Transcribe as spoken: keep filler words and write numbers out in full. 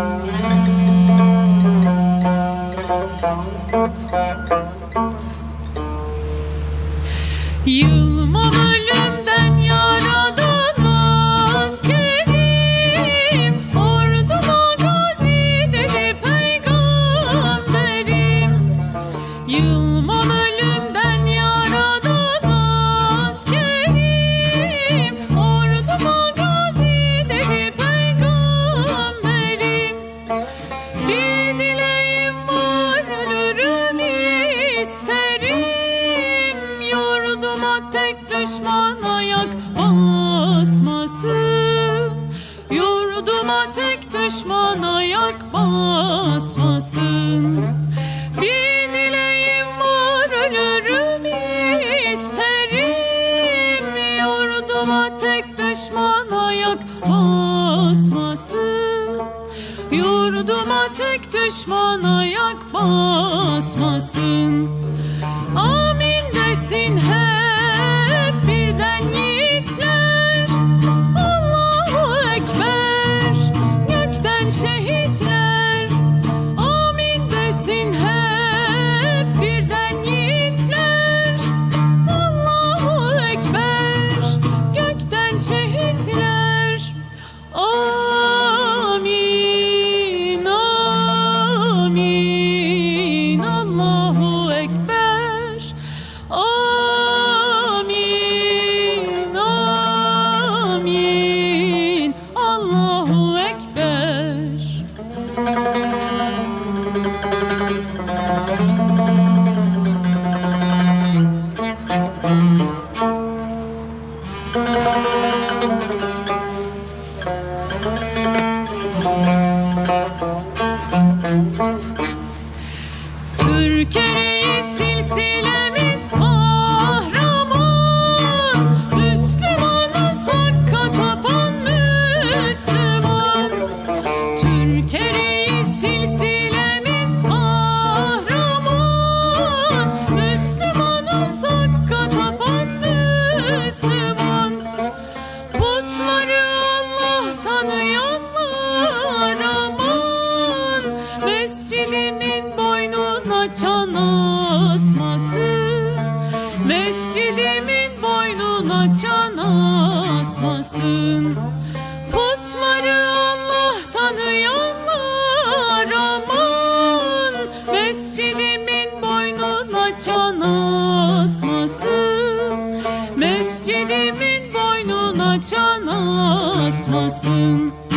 Yılmam ölümden yaradan askerim, orduma gazi dedi peygamberim. Yılmam ölümden yaradan askerim, orduma gazi dedi peygamberim. Bir dileğim var, ölürüm isterim, yurduma tek düşman ayak basmasın. Yurduma tek düşman ayak basmasın. Bir dileğim var, ölürüm isterim, yurduma tek düşman ayak basmasın. Yurduma tek düşman ayak basmasın. Amin desin hep birden yiğitler, Allahu Ekber, gökten şehitler. Amin desin hep birden yiğitler, Allahu Ekber, gökten şehitler. Amin, amin, Allahu Ekber. Amin, amin, Allahu Ekber. Türkiye'yi silsilemiz kahraman, Müslümana sakka tapan Müslüman. Türkiye'yi silsilemiz kahraman, Müslümana sakka tapan Müslüman. Putları Allah tanıyanlar aman, mescidimin boynuna çan asmasın. Mescidimin boynuna çan asmasın. Putları Allah tanıyanlar aman, mescidimin boynuna çan asmasın. Mescidimin boynuna çan asmasın.